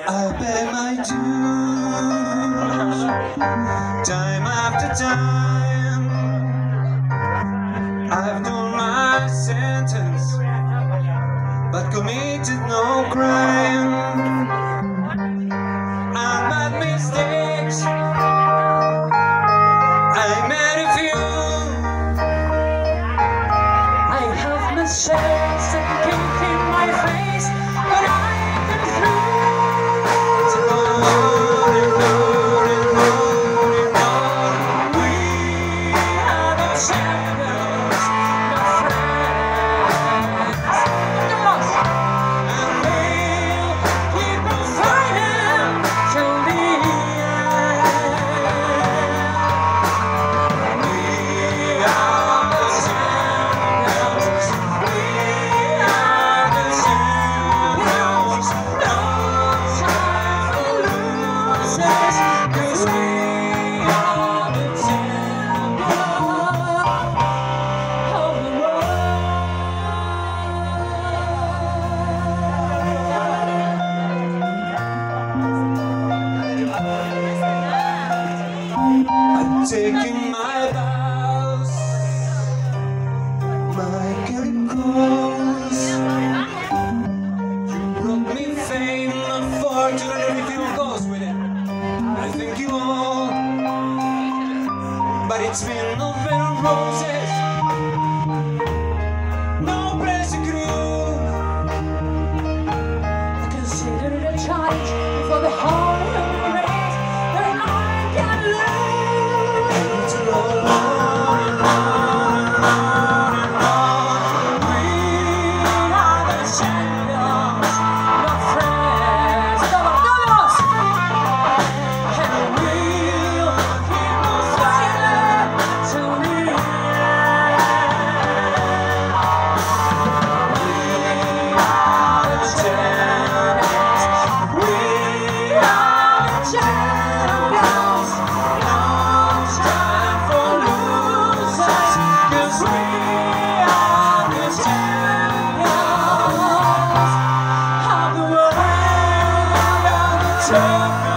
I pay my dues, time after time. I've done my sentence, but committed no crime. I've made mistakes, I made a few. I have mistakes that keep in my face, but I've been through. We are the champions, my friends. And we'll keep on fighting till the end. We are the champions. We are the champions. No time for losers, 'cause we are the champions of the world. I'm taking my vows, my chemicals. You brought me fame, a fortune, and everything goes with it. I thank you all, but it's been nothing but roses, no place to grow. I consider it a challenge for the whole human race that I can lose. To go on and on and on and on. We are the champions, my friends. Todos, and we'll keep on fighting till the end. We are the champions. We are the champions. No time for losers, 'cause we are the champions of the world. We are the champions.